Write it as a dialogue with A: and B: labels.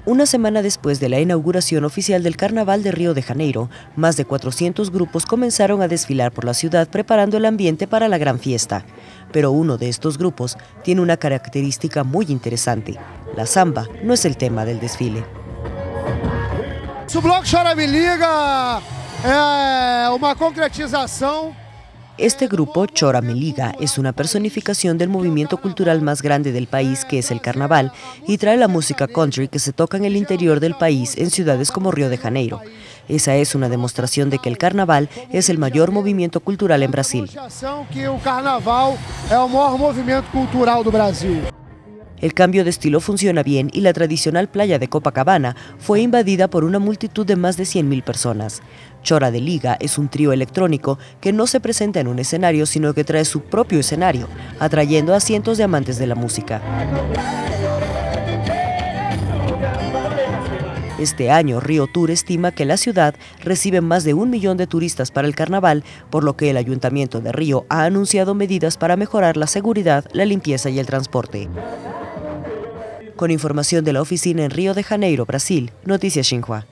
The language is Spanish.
A: Una semana después de la inauguración oficial del Carnaval de Río de Janeiro, más de 400 grupos comenzaron a desfilar por la ciudad preparando el ambiente para la gran fiesta. Pero uno de estos grupos tiene una característica muy interesante. La samba no es el tema del desfile.
B: O bloco Chora Me Liga é uma concretização.
A: Este grupo, Chora Me Liga, es una personificación del movimiento cultural más grande del país, que es el carnaval, y trae la música country que se toca en el interior del país, en ciudades como Río de Janeiro. Esa es una demostración de que el carnaval es el mayor movimiento cultural en Brasil.
B: Que o carnaval é o maior movimento cultural do Brasil.
A: El cambio de estilo funciona bien y la tradicional playa de Copacabana fue invadida por una multitud de más de 100.000 personas. Chora de Liga es un trío electrónico que no se presenta en un escenario, sino que trae su propio escenario, atrayendo a cientos de amantes de la música. Este año, Río Tour estima que la ciudad recibe más de 1 millón de turistas para el carnaval, por lo que el Ayuntamiento de Río ha anunciado medidas para mejorar la seguridad, la limpieza y el transporte. Con información de la oficina en Río de Janeiro, Brasil, Noticias Xinhua.